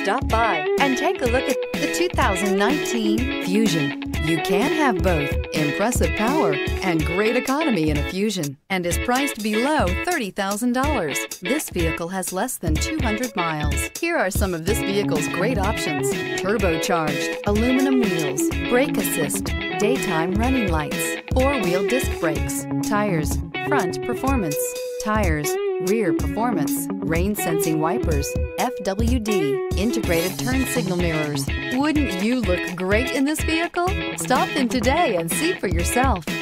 Stop by and take a look at the 2019 Fusion. You can have both impressive power and great economy in a Fusion, and is priced below $30,000. This vehicle has less than 200 miles. Here are some of this vehicle's great options: turbocharged, aluminum wheels, brake assist, daytime running lights, four-wheel disc brakes, tires, front performance, tires, rear performance, rain-sensing wipers, FWD, integrated turn signal mirrors. Wouldn't you look great in this vehicle? Stop in today and see for yourself.